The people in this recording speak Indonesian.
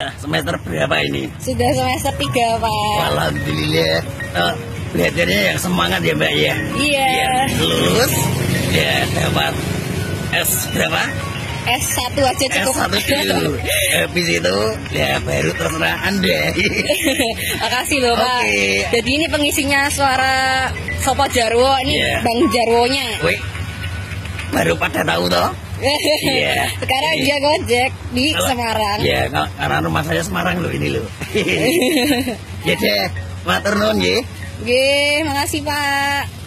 Semester berapa ini? Sudah semester 3, Pak. Alhamdulillah. Belajarnya yang semangat ya Mbak ya? Iya. Ya, lulus, ya dapat S berapa? S1 aja cukup. S1 dulu. Habis itu ya baru terserah Anda. Makasih loh Pak. Oke. Jadi ini pengisinya suara Sopo Jarwo, ini Iya. Bang Jarwonya. Wih, baru pada tahu toh? Iya. Sekarang dia Gojek di Semarang. Ya, karena rumah saya Semarang loh ini loh. Ya deh, matur nuwun nggih. Oke, makasih Pak.